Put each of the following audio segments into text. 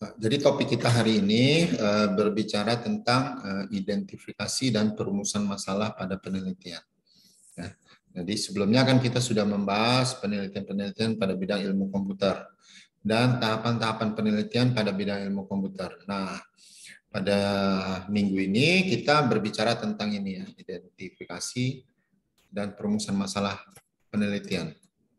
Jadi topik kita hari ini berbicara tentang identifikasi dan perumusan masalah pada penelitian. Ya. Jadi sebelumnya kan kita sudah membahas penelitian-penelitian pada bidang ilmu komputer dan tahapan-tahapan penelitian pada bidang ilmu komputer. Nah, pada minggu ini kita berbicara tentang ini ya, identifikasi dan perumusan masalah penelitian.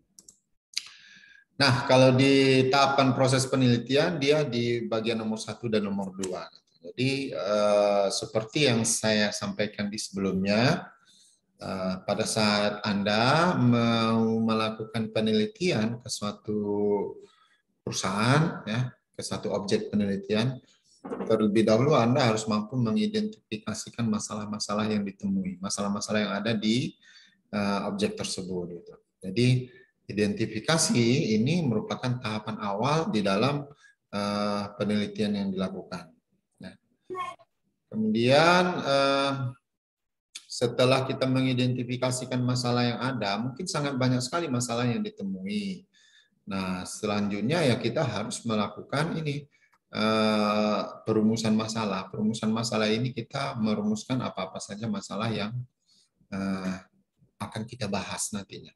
Nah, kalau di tahapan proses penelitian, dia di bagian nomor 1 dan nomor 2. Jadi, seperti yang saya sampaikan di sebelumnya, pada saat Anda mau melakukan penelitian ke suatu perusahaan, ya, ke satu objek penelitian, terlebih dahulu Anda harus mampu mengidentifikasikan masalah-masalah yang ditemui, masalah-masalah yang ada di objek tersebut. Gitu. Jadi, identifikasi ini merupakan tahapan awal di dalam penelitian yang dilakukan. Nah, kemudian setelah kita mengidentifikasikan masalah yang ada, mungkin sangat banyak sekali masalah yang ditemui. Nah, selanjutnya ya kita harus melakukan ini perumusan masalah. Perumusan masalah ini kita merumuskan apa-apa saja masalah yang akan kita bahas nantinya.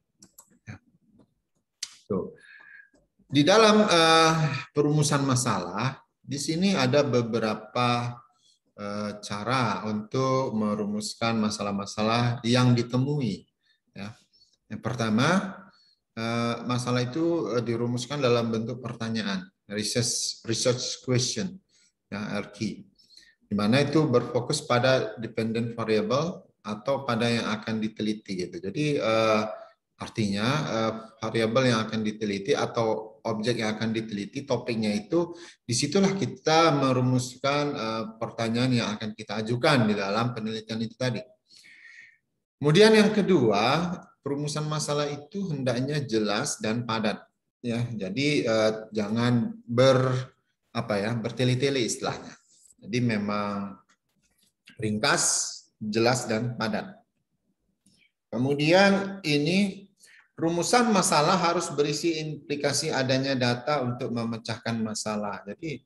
Tuh. Di dalam perumusan masalah, di sini ada beberapa cara untuk merumuskan masalah-masalah yang ditemui. Ya. Yang pertama, masalah itu dirumuskan dalam bentuk pertanyaan, research question, ya, RQ, di mana itu berfokus pada dependent variable atau pada yang akan diteliti gitu. Jadi artinya variabel yang akan diteliti atau objek yang akan diteliti, topiknya itu, disitulah kita merumuskan pertanyaan yang akan kita ajukan di dalam penelitian itu tadi. Kemudian yang kedua, perumusan masalah itu hendaknya jelas dan padat. Ya, jadi jangan bertele-tele istilahnya. Jadi memang ringkas, jelas dan padat. Kemudian ini rumusan masalah harus berisi implikasi adanya data untuk memecahkan masalah. Jadi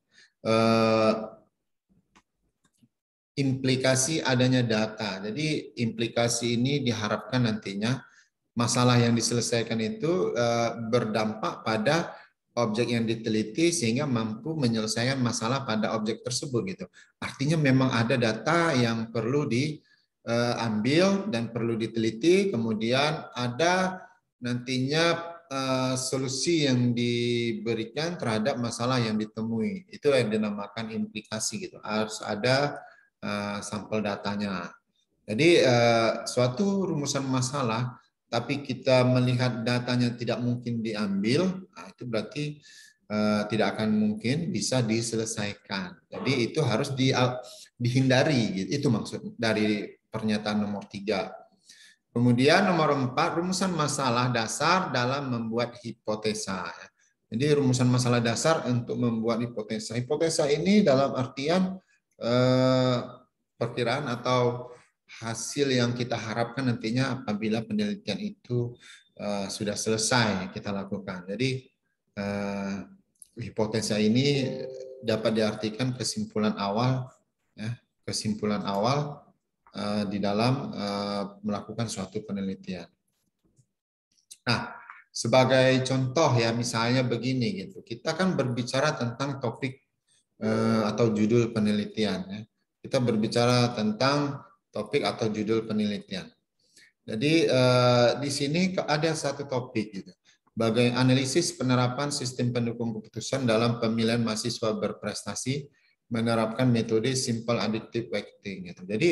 implikasi adanya data. Jadi implikasi ini diharapkan nantinya masalah yang diselesaikan itu berdampak pada objek yang diteliti sehingga mampu menyelesaikan masalah pada objek tersebut gitu. Artinya memang ada data yang perlu diambil dan perlu diteliti, kemudian ada nantinya solusi yang diberikan terhadap masalah yang ditemui. Itu yang dinamakan implikasi gitu. Harus ada sampel datanya. Jadi suatu rumusan masalah tapi kita melihat datanya tidak mungkin diambil, nah itu berarti tidak akan mungkin bisa diselesaikan. Jadi itu harus dihindari. Itu maksud dari pernyataan nomor 3. Kemudian nomor 4, rumusan masalah dasar dalam membuat hipotesa. Jadi rumusan masalah dasar untuk membuat hipotesa. Hipotesa ini dalam artian perkiraan atau hasil yang kita harapkan nantinya apabila penelitian itu sudah selesai kita lakukan. Jadi hipotesa ini dapat diartikan kesimpulan awal, ya, kesimpulan awal di dalam melakukan suatu penelitian. Nah, sebagai contoh ya, misalnya begini gitu, kita kan berbicara tentang topik atau judul penelitian. Ya. Kita berbicara tentang topik atau judul penelitian. Jadi di sini ada satu topik gitu. Bagaimana analisis penerapan sistem pendukung keputusan dalam pemilihan mahasiswa berprestasi menerapkan metode simple additive weighting gitu. Jadi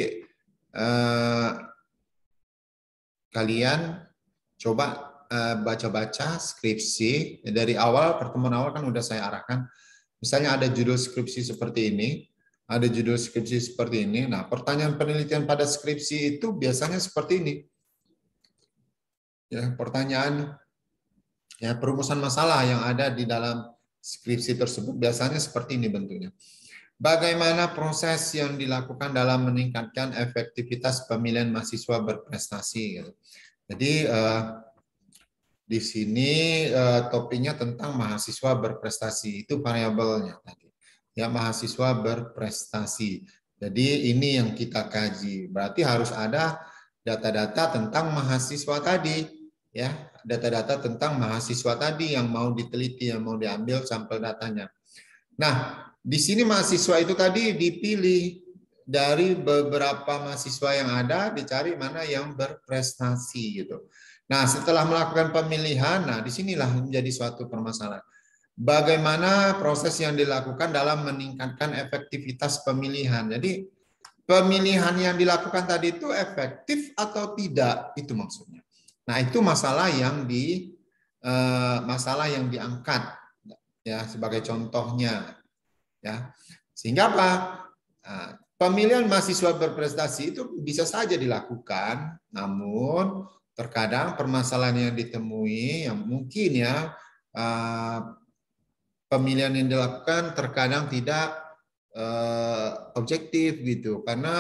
kalian coba baca-baca skripsi dari awal, pertemuan awal kan udah saya arahkan. Misalnya ada judul skripsi seperti ini, ada judul skripsi seperti ini. Nah, pertanyaan penelitian pada skripsi itu biasanya seperti ini. Ya, pertanyaan ya perumusan masalah yang ada di dalam skripsi tersebut biasanya seperti ini bentuknya. Bagaimana proses yang dilakukan dalam meningkatkan efektivitas pemilihan mahasiswa berprestasi? Jadi di sini topiknya tentang mahasiswa berprestasi, itu variabelnya tadi. ya mahasiswa berprestasi. Jadi ini yang kita kaji. Berarti harus ada data-data tentang mahasiswa tadi, ya, data-data tentang mahasiswa tadi yang mau diteliti, yang mau diambil sampel datanya. Nah, di sini mahasiswa itu tadi dipilih dari beberapa mahasiswa yang ada, dicari mana yang berprestasi gitu. Nah, setelah melakukan pemilihan, nah disinilah menjadi suatu permasalahan. Bagaimana proses yang dilakukan dalam meningkatkan efektivitas pemilihan. Jadi pemilihan yang dilakukan tadi itu efektif atau tidak, itu maksudnya. Nah, itu masalah yang diangkat ya sebagai contohnya ya. Sehingga apa? Nah, pemilihan mahasiswa berprestasi itu bisa saja dilakukan, namun terkadang permasalahan yang ditemui yang mungkin ya pemilihan yang dilakukan terkadang tidak objektif gitu karena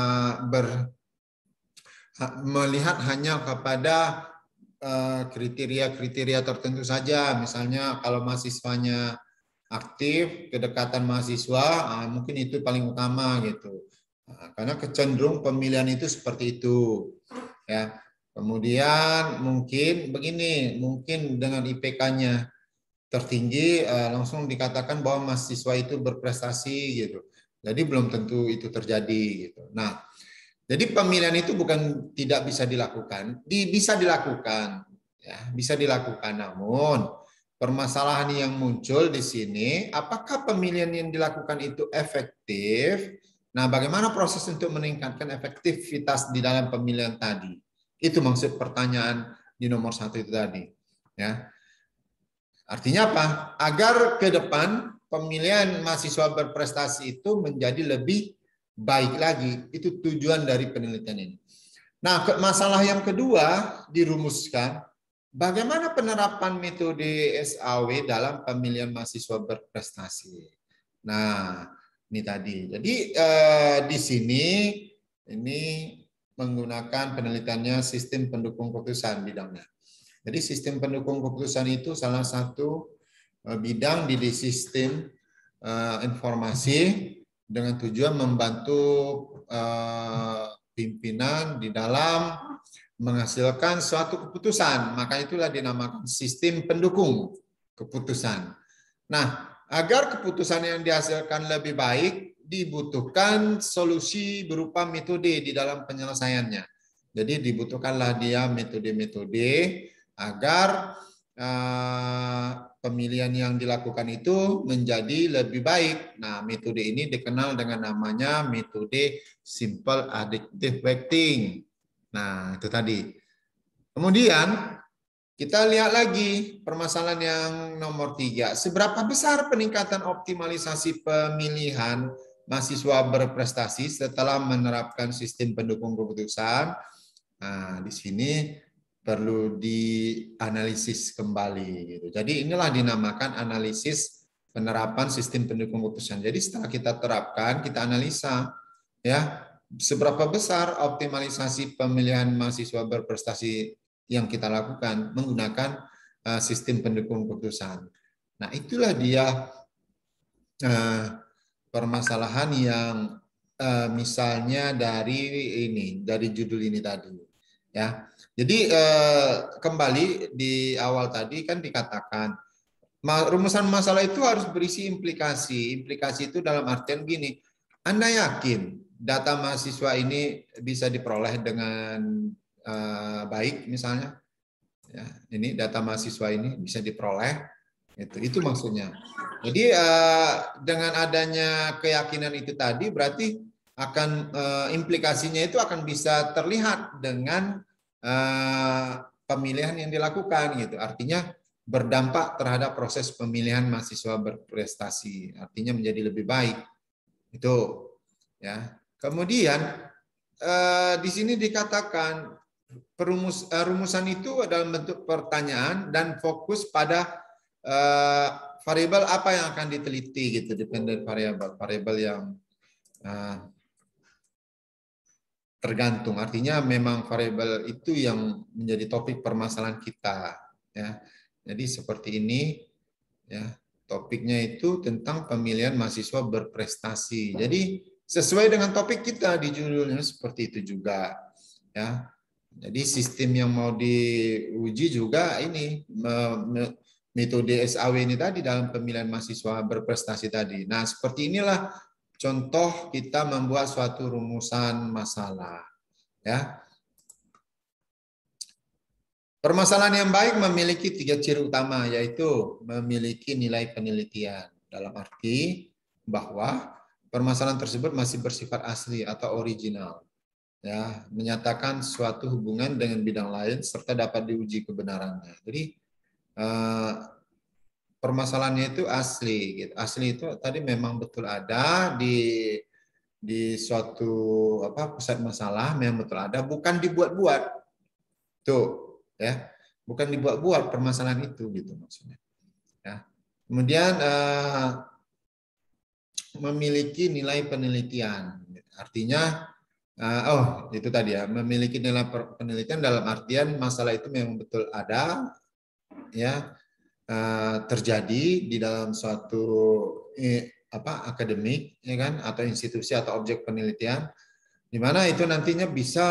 melihat hanya kepada kriteria-kriteria tertentu saja. Misalnya kalau mahasiswanya aktif, kedekatan mahasiswa, mungkin itu paling utama gitu. Karena kecenderung pemilihan itu seperti itu. Ya. Kemudian mungkin begini, mungkin dengan IPK-nya tertinggi langsung dikatakan bahwa mahasiswa itu berprestasi gitu. Jadi belum tentu itu terjadi gitu. Nah, jadi pemilihan itu bukan tidak bisa dilakukan, bisa dilakukan, ya, bisa dilakukan. Namun permasalahan yang muncul di sini, apakah pemilihan yang dilakukan itu efektif? Nah, bagaimana proses untuk meningkatkan efektivitas di dalam pemilihan tadi? Itu maksud pertanyaan di nomor 1 itu tadi. Ya. Artinya apa? Agar ke depan pemilihan mahasiswa berprestasi itu menjadi lebih baik lagi. Itu tujuan dari penelitian ini. Nah, masalah yang kedua dirumuskan, bagaimana penerapan metode SAW dalam pemilihan mahasiswa berprestasi. Nah, ini tadi. Jadi di sini ini menggunakan penelitiannya sistem pendukung keputusan bidangnya. Jadi sistem pendukung keputusan itu salah satu bidang di sistem informasi dengan tujuan membantu pimpinan di dalam menghasilkan suatu keputusan. Maka itulah dinamakan sistem pendukung keputusan. Nah, agar keputusan yang dihasilkan lebih baik, dibutuhkan solusi berupa metode di dalam penyelesaiannya. Jadi dibutuhkanlah dia metode-metode agar pemilihan yang dilakukan itu menjadi lebih baik. Nah, metode ini dikenal dengan namanya metode simple additive weighting. Nah, itu tadi. Kemudian kita lihat lagi permasalahan yang nomor 3. Seberapa besar peningkatan optimalisasi pemilihan mahasiswa berprestasi setelah menerapkan sistem pendukung keputusan? Nah, di sini perlu dianalisis kembali gitu. Jadi inilah dinamakan analisis penerapan sistem pendukung keputusan. Jadi setelah kita terapkan, kita analisa ya seberapa besar optimalisasi pemilihan mahasiswa berprestasi yang kita lakukan menggunakan sistem pendukung keputusan. Nah, itulah dia permasalahan yang misalnya dari judul ini tadi. Ya, jadi kembali di awal tadi kan dikatakan rumusan masalah itu harus berisi implikasi. Implikasi itu dalam artian gini, Anda yakin data mahasiswa ini bisa diperoleh dengan baik misalnya? Ya, ini data mahasiswa ini bisa diperoleh, itu maksudnya. Jadi dengan adanya keyakinan itu tadi berarti akan implikasinya itu akan bisa terlihat dengan pemilihan yang dilakukan gitu. Artinya berdampak terhadap proses pemilihan mahasiswa berprestasi. Artinya menjadi lebih baik. Itu ya. Kemudian di sini dikatakan rumusan itu dalam bentuk pertanyaan dan fokus pada variabel apa yang akan diteliti gitu, dependent variabel yang tergantung. Artinya memang variabel itu yang menjadi topik permasalahan kita ya. Jadi seperti ini ya. Topiknya itu tentang pemilihan mahasiswa berprestasi. Jadi sesuai dengan topik kita di judulnya seperti itu juga, ya. Jadi sistem yang mau diuji juga ini metode SAW ini tadi dalam pemilihan mahasiswa berprestasi tadi. Nah, seperti inilah contoh kita membuat suatu rumusan masalah, ya. Permasalahan yang baik memiliki 3 ciri utama, yaitu memiliki nilai penelitian. Dalam arti bahwa permasalahan tersebut masih bersifat asli atau original, ya, menyatakan suatu hubungan dengan bidang lain serta dapat diuji kebenarannya. Jadi permasalahannya itu asli, gitu. Asli itu tadi memang betul ada di suatu pusat masalah, memang betul ada, bukan dibuat-buat, tuh, ya, bukan dibuat-buat permasalahan itu, gitu maksudnya. Ya. Kemudian memiliki nilai penelitian, artinya itu tadi ya, memiliki nilai penelitian dalam artian masalah itu memang betul ada, ya, terjadi di dalam suatu akademik, ya kan, atau institusi atau objek penelitian, di mana itu nantinya bisa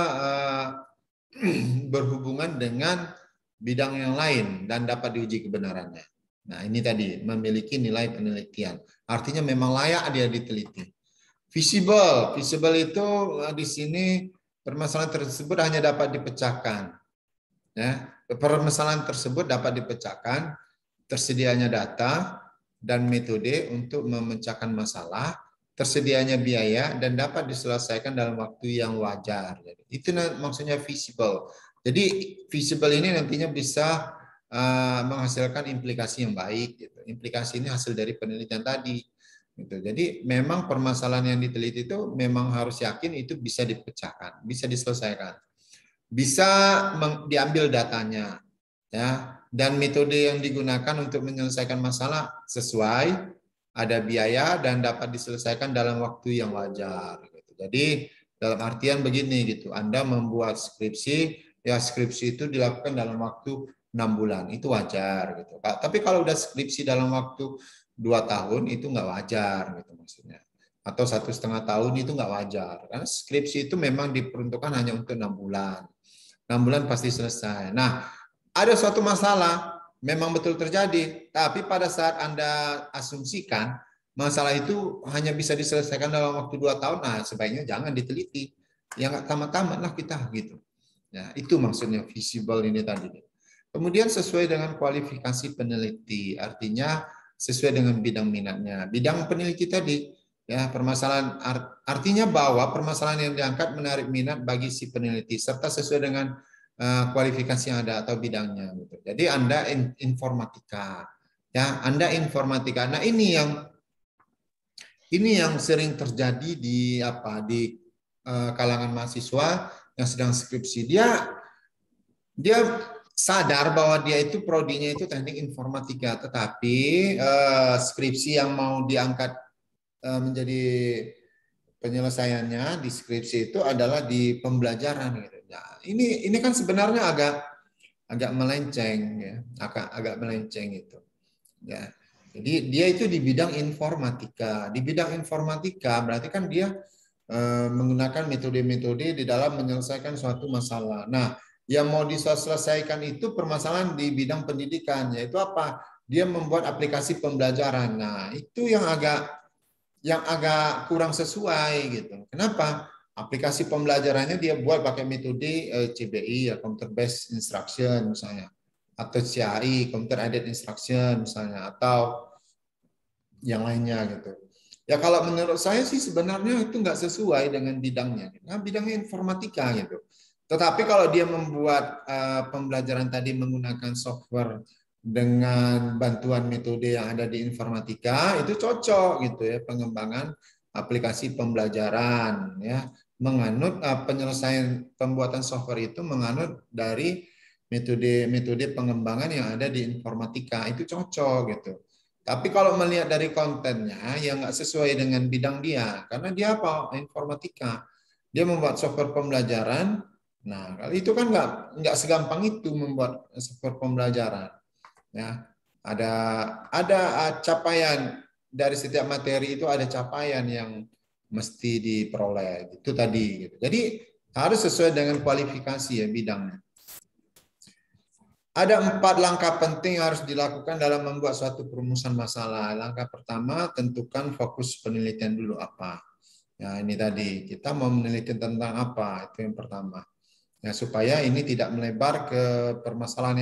berhubungan dengan bidang yang lain dan dapat diuji kebenarannya. Nah, ini tadi memiliki nilai penelitian. Artinya memang layak dia diteliti. Visible itu di sini permasalahan tersebut hanya dapat dipecahkan. Ya, permasalahan tersebut dapat dipecahkan, tersedianya data dan metode untuk memecahkan masalah, tersedianya biaya, dan dapat diselesaikan dalam waktu yang wajar. Itu maksudnya visible. Jadi visible ini nantinya bisa menghasilkan implikasi yang baik. Gitu. Implikasi ini hasil dari penelitian tadi. Gitu. Jadi memang permasalahan yang diteliti itu memang harus yakin itu bisa dipecahkan, bisa diselesaikan, bisa diambil datanya, ya, dan metode yang digunakan untuk menyelesaikan masalah sesuai, ada biaya, dan dapat diselesaikan dalam waktu yang wajar. Gitu. Jadi dalam artian begini, gitu, Anda membuat skripsi, ya skripsi itu dilakukan dalam waktu 6 bulan, itu wajar. Gitu. Tapi kalau udah skripsi dalam waktu 2 tahun, itu nggak wajar, gitu maksudnya. Atau 1,5 tahun itu nggak wajar. Karena skripsi itu memang diperuntukkan hanya untuk 6 bulan. 6 bulan pasti selesai. Nah, ada suatu masalah memang betul terjadi, tapi pada saat Anda asumsikan masalah itu hanya bisa diselesaikan dalam waktu 2 tahun, nah sebaiknya jangan diteliti. Ya nggak tamat-tamat lah kita, gitu. Ya, itu maksudnya visible ini tadi. Kemudian sesuai dengan kualifikasi peneliti, artinya sesuai dengan bidang minatnya. Bidang peneliti tadi, ya, permasalahan artinya bahwa permasalahan yang diangkat menarik minat bagi si peneliti serta sesuai dengan kualifikasi yang ada atau bidangnya. Gitu. Jadi Anda informatika, ya, Anda informatika. Nah, ini yang sering terjadi di kalangan mahasiswa yang sedang skripsi. Dia sadar bahwa dia itu prodinya itu teknik informatika, tetapi skripsi yang mau diangkat menjadi penyelesaiannya di skripsi itu adalah di pembelajaran. Gitu. Nah, ini kan sebenarnya agak melenceng, ya, agak melenceng itu. Ya. Jadi dia itu di bidang informatika. Di bidang informatika berarti kan dia menggunakan metode-metode di dalam menyelesaikan suatu masalah. Nah, yang mau diselesaikan itu permasalahan di bidang pendidikan, yaitu apa? Dia membuat aplikasi pembelajaran. Nah, itu yang agak kurang sesuai gitu. Kenapa? Aplikasi pembelajarannya dia buat pakai metode CBI, ya, Computer Based Instruction misalnya, atau CAI, Computer Aided Instruction misalnya, atau yang lainnya gitu. Ya kalau menurut saya sih sebenarnya itu nggak sesuai dengan bidangnya. Nah, bidangnya informatika gitu. Tetapi kalau dia membuat pembelajaran tadi menggunakan software dengan bantuan metode yang ada di informatika, itu cocok gitu ya, pengembangan aplikasi pembelajaran, ya, menganut penyelesaian pembuatan software itu menganut dari metode pengembangan yang ada di informatika, itu cocok gitu. Tapi kalau melihat dari kontennya yang nggak sesuai dengan bidang dia, karena dia apa? Informatika, dia membuat software pembelajaran. Nah, kali itu kan nggak segampang itu membuat software pembelajaran. Ya, Ada capaian dari setiap materi itu, ada capaian yang mesti diperoleh. Itu tadi gitu. Jadi harus sesuai dengan kualifikasi ya bidangnya. Ada 4 langkah penting yang harus dilakukan dalam membuat suatu perumusan masalah. Langkah pertama, tentukan fokus penelitian dulu apa. Ya, ini tadi kita mau meneliti tentang apa, itu yang pertama. Ya, supaya ini tidak melebar ke permasalahan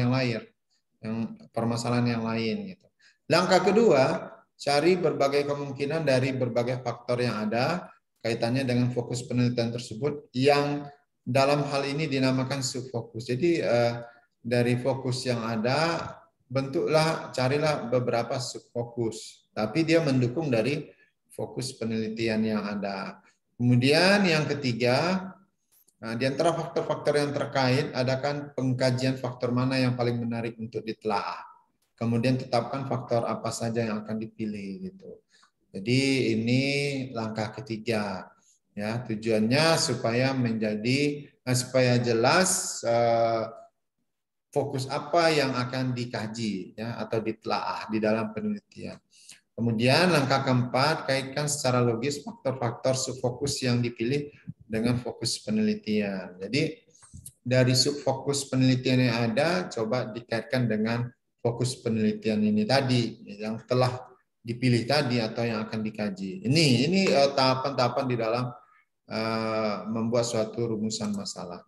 yang lain gitu. Langkah kedua, cari berbagai kemungkinan dari berbagai faktor yang ada kaitannya dengan fokus penelitian tersebut yang dalam hal ini dinamakan subfokus. Jadi dari fokus yang ada, carilah beberapa subfokus. Tapi dia mendukung dari fokus penelitian yang ada. Kemudian yang ketiga, di antara faktor-faktor yang terkait, adakan pengkajian faktor mana yang paling menarik untuk ditelaah. Kemudian tetapkan faktor apa saja yang akan dipilih gitu. Jadi ini langkah ketiga. Ya, tujuannya supaya jelas fokus apa yang akan dikaji ya atau ditelaah di dalam penelitian. Kemudian langkah keempat, kaitkan secara logis faktor-faktor subfokus yang dipilih dengan fokus penelitian. Jadi dari subfokus penelitian yang ada, coba dikaitkan dengan fokus penelitian ini tadi yang telah dipilih tadi atau yang akan dikaji. Ini tahapan-tahapan di dalam membuat suatu rumusan masalah.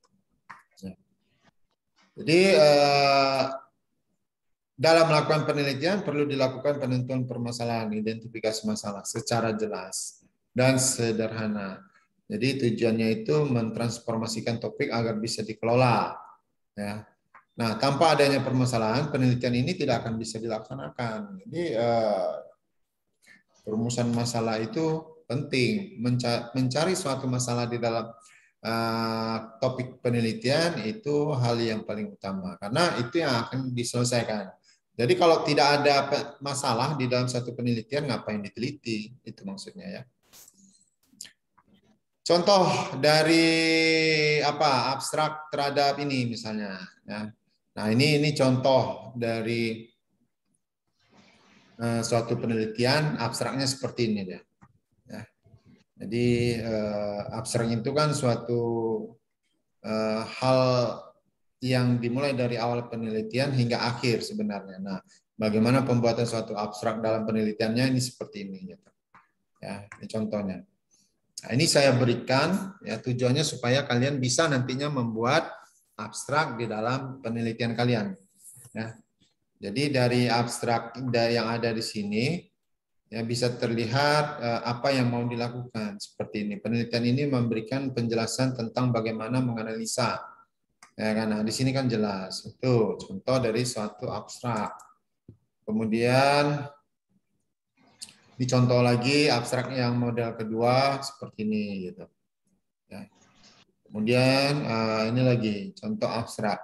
Jadi dalam melakukan penelitian perlu dilakukan penentuan permasalahan, identifikasi masalah secara jelas dan sederhana. Jadi tujuannya itu mentransformasikan topik agar bisa dikelola. Ya. Nah, tanpa adanya permasalahan, penelitian ini tidak akan bisa dilaksanakan. Jadi perumusan masalah itu penting. Mencari suatu masalah di dalam topik penelitian itu hal yang paling utama karena itu yang akan diselesaikan. Jadi kalau tidak ada masalah di dalam satu penelitian, ngapain diteliti? Itu maksudnya ya. Contoh dari abstrak terhadap ini misalnya. Ya. Nah ini contoh dari suatu penelitian abstraknya seperti ini ya. Ya. Jadi abstrak itu kan suatu hal yang dimulai dari awal penelitian hingga akhir sebenarnya. Nah, bagaimana pembuatan suatu abstrak dalam penelitiannya ini seperti ini. Gitu. Ya, ini contohnya. Nah, ini saya berikan ya tujuannya supaya kalian bisa nantinya membuat abstrak di dalam penelitian kalian. Ya. Jadi dari abstrak yang ada di sini ya bisa terlihat apa yang mau dilakukan seperti ini. Penelitian ini memberikan penjelasan tentang bagaimana menganalisa. Ya kan? Nah, di sini kan jelas. Itu contoh dari suatu abstrak. Kemudian dicontoh lagi abstrak yang model kedua seperti ini gitu. Ya. Kemudian ini lagi contoh abstrak.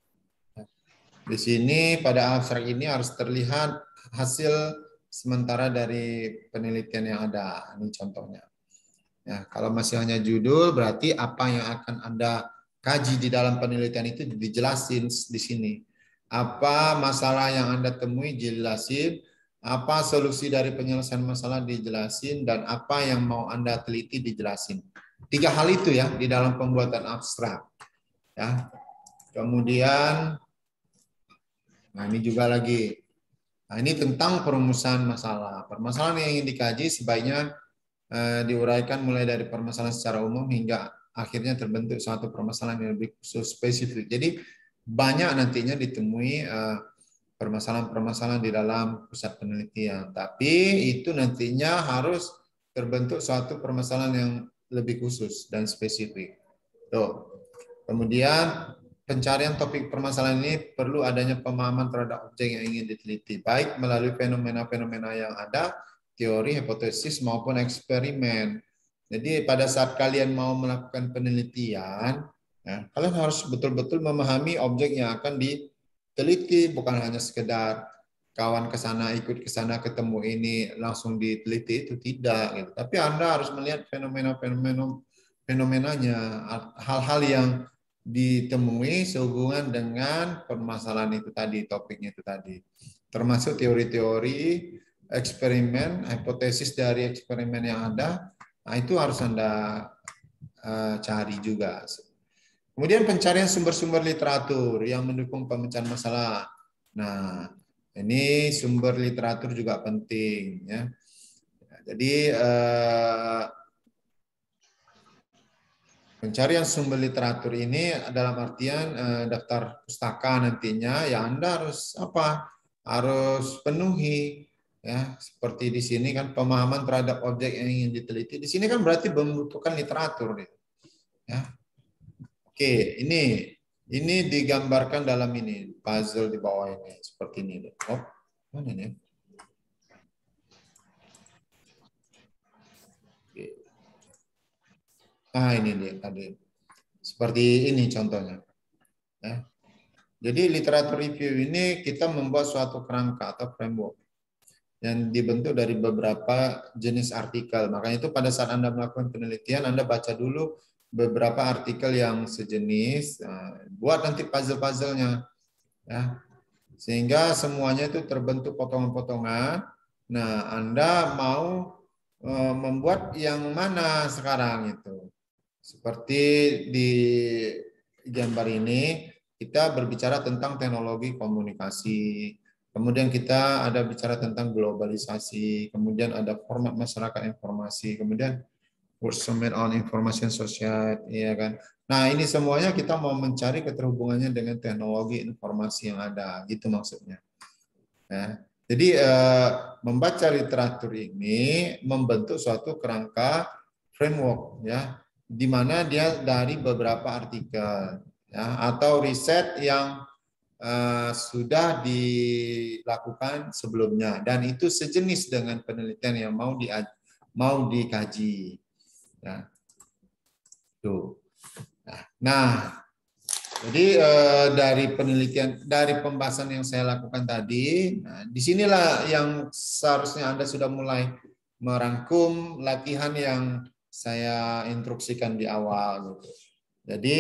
Di sini pada abstrak ini harus terlihat hasil sementara dari penelitian yang ada. Ini contohnya. Ya, kalau masih hanya judul berarti apa yang akan Anda kaji di dalam penelitian itu dijelasin di sini. Apa masalah yang Anda temui dijelasin, apa solusi dari penyelesaian masalah dijelasin, dan apa yang mau Anda teliti dijelasin. 3 hal itu ya di dalam pembuatan abstrak. Ya. Kemudian, nah ini juga lagi. Nah ini tentang perumusan masalah. Permasalahan yang ingin dikaji sebaiknya diuraikan mulai dari permasalahan secara umum hingga akhirnya terbentuk suatu permasalahan yang lebih khusus spesifik. Jadi banyak nantinya ditemui permasalahan-permasalahan di dalam pusat penelitian. Tapi itu nantinya harus terbentuk suatu permasalahan yang lebih khusus dan spesifik. Tuh. Kemudian pencarian topik permasalahan ini perlu adanya pemahaman terhadap objek yang ingin diteliti, baik melalui fenomena-fenomena yang ada, teori, hipotesis, maupun eksperimen. Jadi pada saat kalian mau melakukan penelitian, ya, kalian harus betul-betul memahami objek yang akan diteliti, bukan hanya sekedar kawan ke sana, ikut ke sana, ketemu ini, langsung diteliti, itu tidak. Gitu. Tapi Anda harus melihat fenomenanya, hal-hal yang ditemui sehubungan dengan permasalahan itu tadi, topiknya itu tadi. termasuk teori-teori eksperimen, hipotesis dari eksperimen yang ada. Nah, itu harus Anda cari juga. Kemudian pencarian sumber-sumber literatur yang mendukung pemecahan masalah. Nah, ini sumber literatur juga penting ya. Jadi pencarian sumber literatur ini dalam artian daftar pustaka nantinya ya Anda harus apa? Harus penuhi ya. Seperti di sini kan pemahaman terhadap objek yang ingin diteliti. Di sini kan berarti membutuhkan literatur ya. Oke, ini digambarkan dalam ini puzzle di bawah ini seperti ini. Oh, mana nih? Oke. Nah, ini dia tadi. Seperti ini contohnya. Ya. Jadi literatur review ini kita membuat suatu kerangka atau framework yang dibentuk dari beberapa jenis artikel. Makanya itu pada saat Anda melakukan penelitian, Anda baca dulu beberapa artikel yang sejenis, buat nanti puzzle-puzzlenya, ya, sehingga semuanya itu terbentuk potongan-potongan. Nah, Anda mau membuat yang mana sekarang itu? Seperti di gambar ini, kita berbicara tentang teknologi komunikasi. Kemudian kita ada bicara tentang globalisasi. Kemudian ada format masyarakat informasi. Kemudian World Summit on Information Society, ya kan. Nah, ini semuanya kita mau mencari keterhubungannya dengan teknologi informasi yang ada, gitu maksudnya. Ya. Jadi membaca literatur ini membentuk suatu kerangka framework, ya, di mana dia dari beberapa artikel, ya, atau riset yang sudah dilakukan sebelumnya dan itu sejenis dengan penelitian yang mau dikaji. Ya. Tuh. Nah, jadi dari penelitian, dari pembahasan yang saya lakukan tadi, nah, disinilah yang seharusnya Anda sudah mulai merangkum latihan yang saya instruksikan di awal. Gitu. Jadi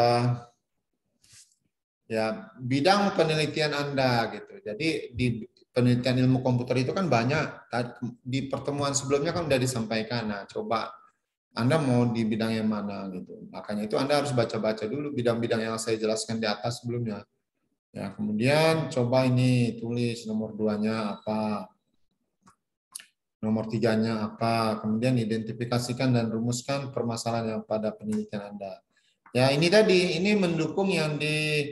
ya bidang penelitian Anda gitu. Jadi di penelitian ilmu komputer itu kan banyak. Di pertemuan sebelumnya kan sudah disampaikan. Nah, coba Anda mau di bidang yang mana gitu. Makanya itu Anda harus baca-baca dulu bidang-bidang yang saya jelaskan di atas sebelumnya. Ya, kemudian coba ini tulis nomor 2-nya apa, nomor 3-nya apa, kemudian identifikasikan dan rumuskan permasalahan yang pada penelitian Anda. Ya, ini tadi, ini mendukung yang di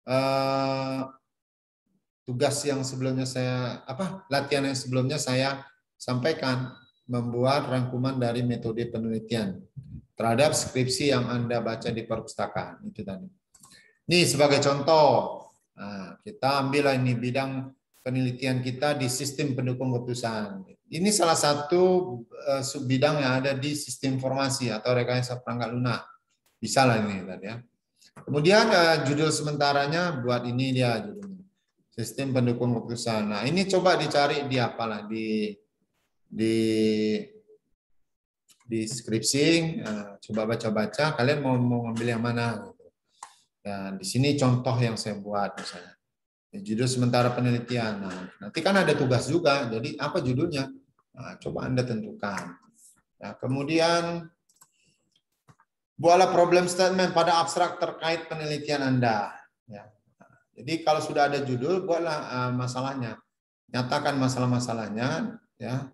tugas yang sebelumnya latihan yang sebelumnya saya sampaikan, membuat rangkuman dari metode penelitian terhadap skripsi yang Anda baca di perpustakaan. Itu tadi. Ini sebagai contoh, nah, kita ambil ini bidang penelitian kita di sistem pendukung keputusan. Ini salah satu sub bidang yang ada di sistem informasi atau rekayasa perangkat lunak. Bisa lah ini tadi ya. Kemudian judul sementaranya buat ini dia judulnya. Sistem pendukung keputusan. Nah, ini coba dicari di apalah di skripsi, coba baca-baca, kalian mau ngambil yang mana? Dan di sini contoh yang saya buat misalnya. Judul sementara penelitian. Nah, nanti kan ada tugas juga. Jadi apa judulnya? Nah, coba Anda tentukan. Nah, kemudian buatlah problem statement pada abstrak terkait penelitian Anda. Ya. Jadi kalau sudah ada judul, buatlah masalahnya. Nyatakan masalah-masalahnya, ya,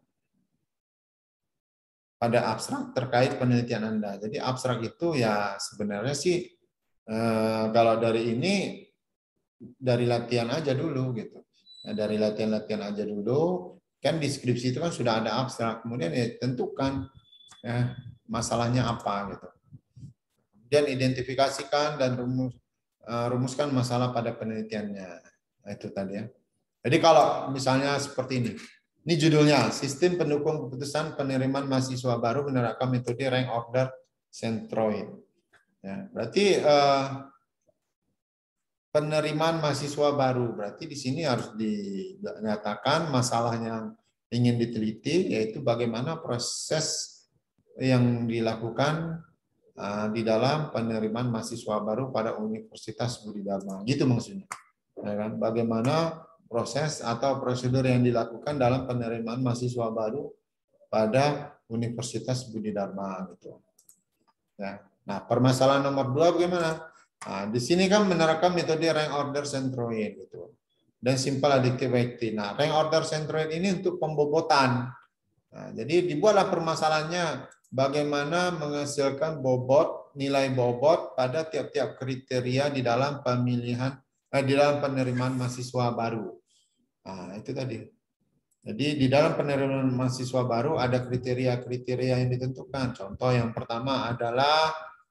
pada abstrak terkait penelitian Anda. Jadi abstrak itu ya sebenarnya sih kalau dari ini dari latihan aja dulu gitu. Nah, dari latihan-latihan aja dulu. Kan di skripsi itu kan sudah ada abstrak. Kemudian ya tentukan ya, masalahnya apa gitu. Kemudian identifikasikan dan rumuskan masalah pada penelitiannya. Nah, itu tadi ya. Jadi kalau misalnya seperti ini. Ini judulnya, Sistem Pendukung Keputusan Penerimaan Mahasiswa Baru Menerapkan Metode Rank Order Centroid. Ya, berarti penerimaan mahasiswa baru, berarti di sini harus dinyatakan masalah yang ingin diteliti, yaitu bagaimana proses yang dilakukan di dalam penerimaan mahasiswa baru pada Universitas Budi Dharma. Gitu maksudnya. Ya kan? Bagaimana proses atau prosedur yang dilakukan dalam penerimaan mahasiswa baru pada Universitas Budi Dharma gitu. Ya. Nah, permasalahan nomor 2 bagaimana? Nah, di sini kan menerapkan metode rank order centroid gitu. Dan simple additive weighting. Nah, rank order centroid ini untuk pembobotan. Nah, jadi dibuatlah permasalahannya bagaimana menghasilkan bobot, nilai bobot pada tiap-tiap kriteria di dalam pemilihan di dalam penerimaan mahasiswa baru. Nah, itu tadi. Jadi di dalam penerimaan mahasiswa baru ada kriteria-kriteria yang ditentukan. Contoh yang pertama adalah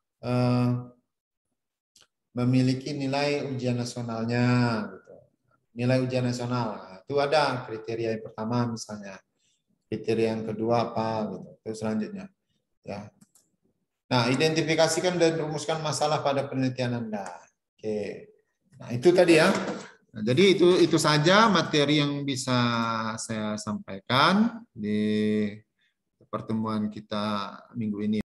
memiliki nilai ujian nasionalnya. Gitu. Nilai ujian nasional. Nah, itu ada kriteria yang pertama misalnya. Kriteria yang kedua apa gitu. Terus selanjutnya. Ya. Nah, identifikasikan dan rumuskan masalah pada penelitian Anda. Oke. Nah, itu tadi ya. Nah, jadi itu saja materi yang bisa saya sampaikan di pertemuan kita minggu ini.